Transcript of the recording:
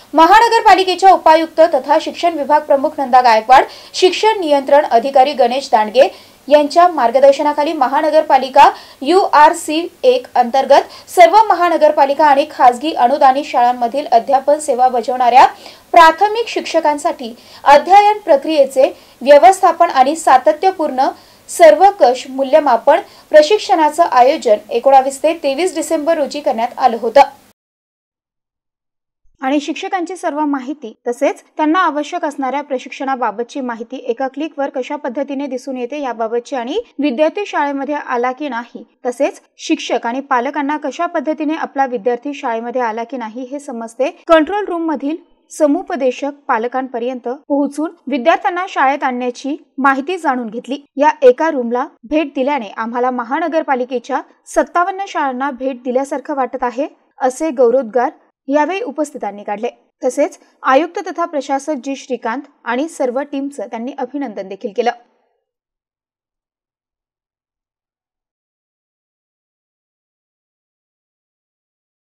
महानगरपालिकेच्या उपायुक्त तथा शिक्षण विभाग प्रमुख नंदा गायकवाड, शिक्षण नियंत्रण अधिकारी गणेश दांडगे यांच्या मार्गदर्शनाखाली महानगरपालिका URC1 अंतर्गत सर्व महानगरपालिका आणि खासगी अनुदानित शाळांमधील अध्यापन सेवा बजावणाऱ्या प्राथमिक शिक्षकांसाठी अध्ययन प्रक्रियेचे व्यवस्थापन आणि सातत्यपूर्ण सर्वकष मूल्यमापन प्रशिक्षणाचं आयोजन 19 ते 23 डिसेंबर रोजी करण्यात आलं होतं आणि शिक्षकांची सर्व माहिती तसेच त्यांना आवश्यक असणाऱ्या प्रशिक्षणाबाबतची माहिती एका क्लिकवर कशा पद्धतीने दिसून येते याबाबतची आणि विद्यार्थी शाळेमध्ये आला की नाही तसेच शिक्षक आणि पालकांना कशा पद्धतीने आपला विद्यार्थी शाळेमध्ये आला की नाही हे समजते कंट्रोल रूम मधील समुपदेशक पालकांपर्यंत पोहोचून विद्यार्थ्यांना शाळेत आणण्याची माहिती जाणून घेतली। या एका रूमला भेट दिल्याने आम्हाला महानगरपालिकेच्या 57 शाळांना भेट दिल्यासारखं वाटत आहे असे गौरवोद्गार यावेळी उपस्थितांनी काढले। तसेच आयुक्त तथा प्रशासक जी श्रीकांत आणि सर्व टीमचं त्यांनी अभिनंदन देखील केलं।